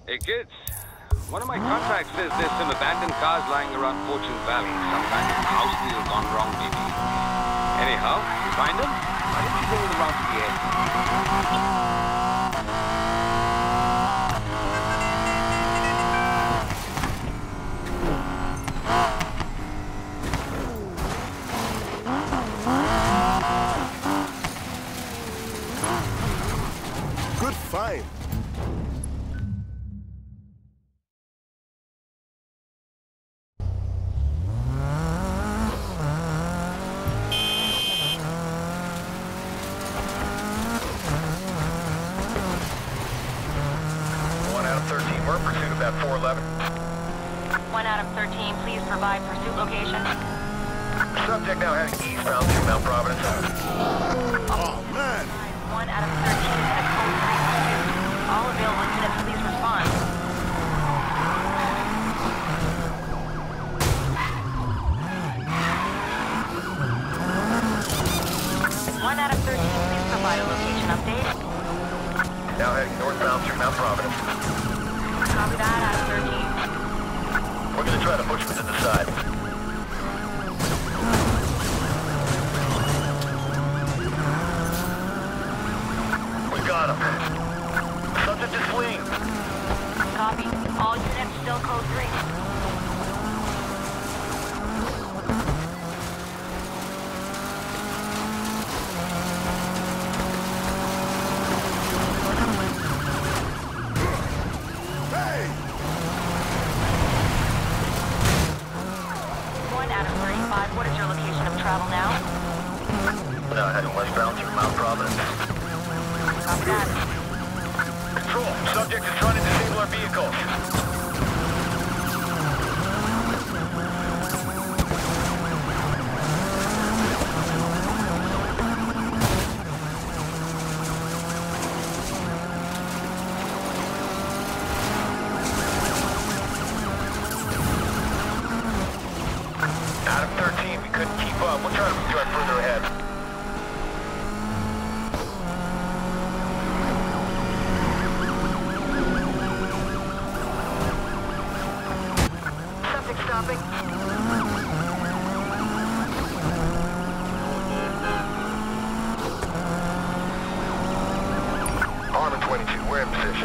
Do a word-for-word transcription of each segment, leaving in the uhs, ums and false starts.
Hey kids, one of my contacts says there's some abandoned cars lying around Fortune Valley. Some kind of house deal gone wrong, maybe. Anyhow, you find them? Why don't you bring them around to the edge? Good find. One Adam thirteen, we're in pursuit of that four eleven. One Adam thirteen, please provide pursuit location. Subject now heading eastbound through Mount Providence. Oh, man. One Adam thirteen is in a code three pursuit. All available units, please respond. One Adam thirteen, please provide a location update. Now heading northbound through Mount Providence. Copy that, Adam thirteen. We're gonna try to push them to the side. We got him. Subject is fleeing. Copy. All units still code three. Hey! One Adam thirty-five, what is your location of travel now? Now heading westbound through Mount Providence. Copy that. Control, subject is trying to disable our vehicles. Adam thirteen, we couldn't keep up. We'll try to drive further ahead. Subject stopping. Armor twenty-two, we're in position.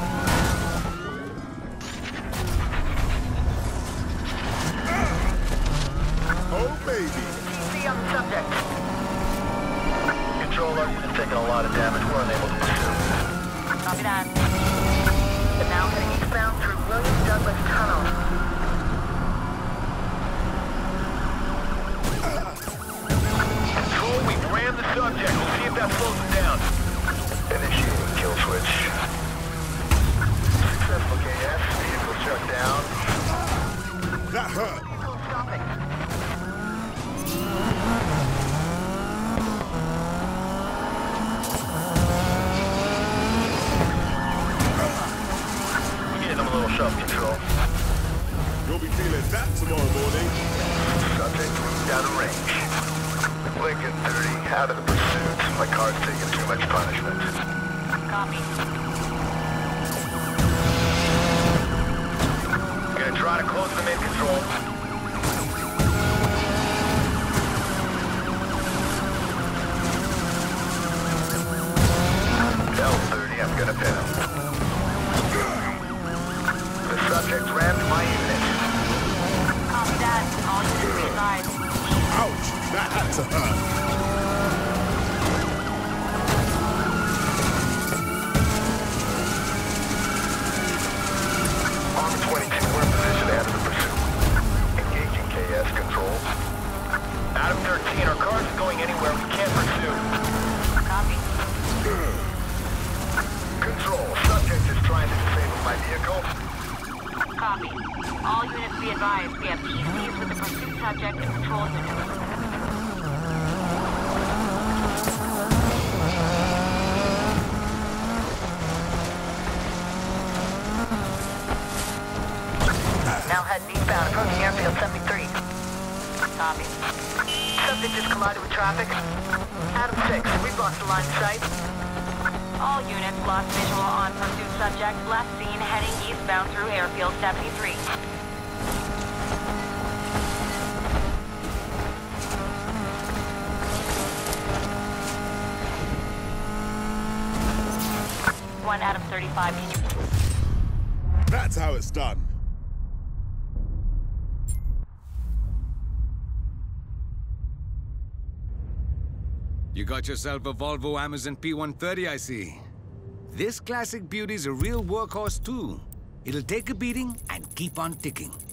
Oh, baby. See on the subject. Control, our unit's taking a lot of damage. We're unable to pursue. Copy that. Now heading eastbound through William Douglas Tunnel. Control, we ran the subject. We'll see if that slows him down. Initiating kill switch. Successful K S. Vehicle shut down. That hurt. Vehicle stopping. Getting them a little self-control. You'll be feeling that tomorrow morning. Subject moved out of range. Lincoln thirty, out of the pursuit. My car's taking too much punishment. Copy. Gonna try to close them in, Control. L thirty, I'm gonna pin him. The subject rammed my unit. Copy that. All units be advised. Ouch. That had to hurt. Armor twenty-two, we're in position after the pursuit. Engaging K S, Control. Adam thirteen, our car's going anywhere. We can't pursue. Copy. Control, subject is trying to disable my vehicle. Copy. All units be advised. We have T Cs with the pursuit subject and control units. Now heading eastbound, approaching airfield seventy-three. Copy. Subject just collided with traffic. Adam six, we've lost the line of sight. All units lost visual on pursuit subject, last seen heading eastbound through Airfield seventy-three. One out of thirty-five, can you... That's how it's done. You got yourself a Volvo Amazon P one thirty, I see. This classic beauty's a real workhorse too. It'll take a beating and keep on ticking.